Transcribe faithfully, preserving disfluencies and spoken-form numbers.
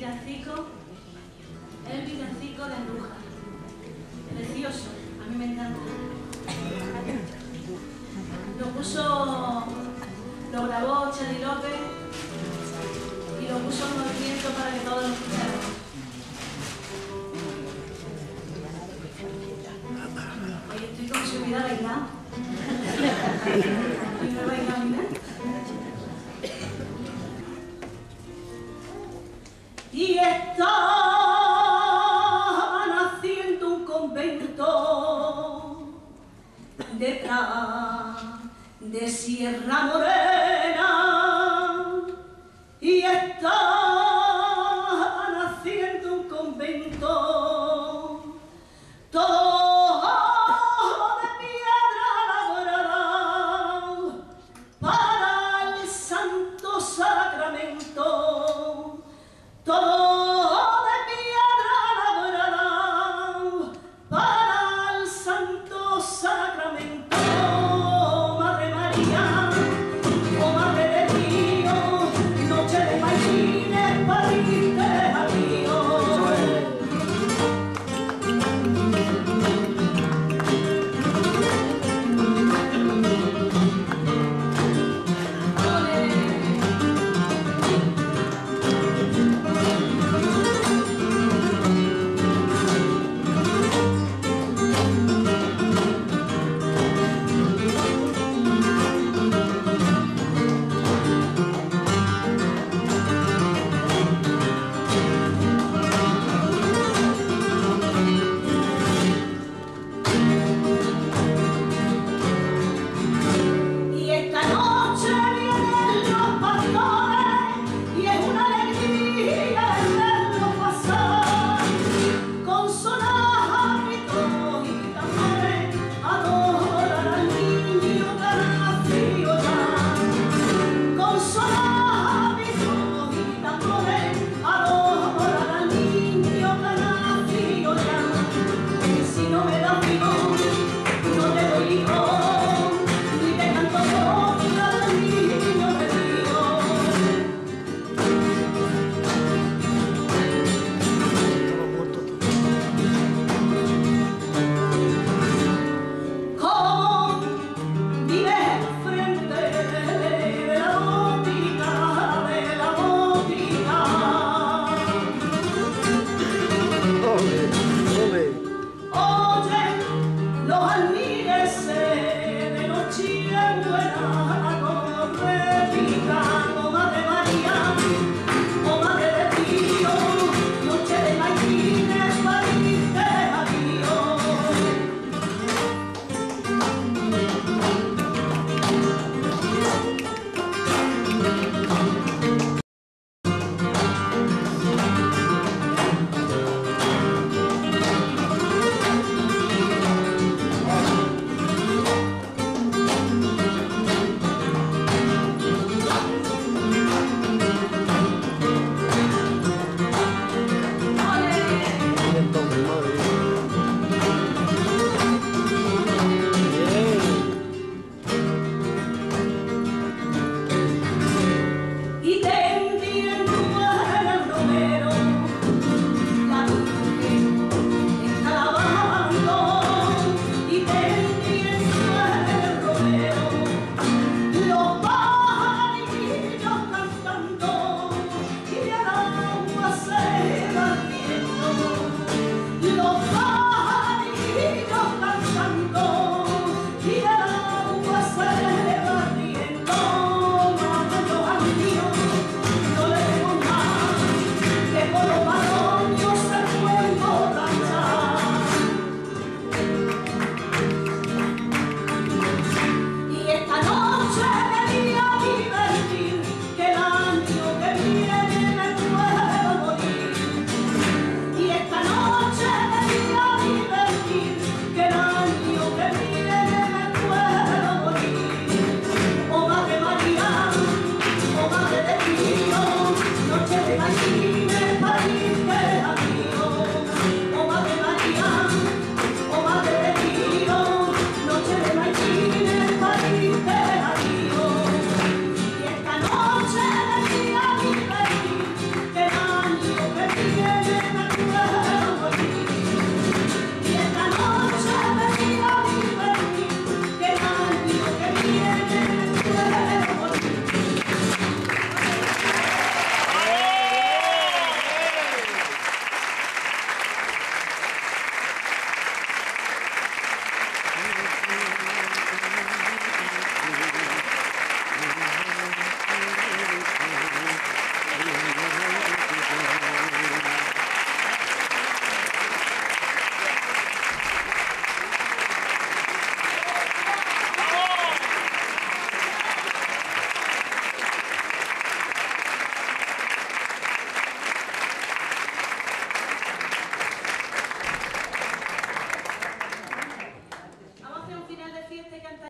villancico, el villancico de Andújar. Precioso, a mí me encanta. Lo puso, lo grabó Chadi López y lo puso en movimiento para que todos lo escucháramos. Hoy estoy con su vida bailando. ¿Y no bailando, mira? Y están haciendo un convento detrás de Sierra Morena, y están haciendo un convento todo de piedra labrada para el Santo Sacramento. Todo de piedra labrada para el Santo Sacramento. Madre María, oh Madre de Dios, noche de maitines, pariste a Dios. Madre María.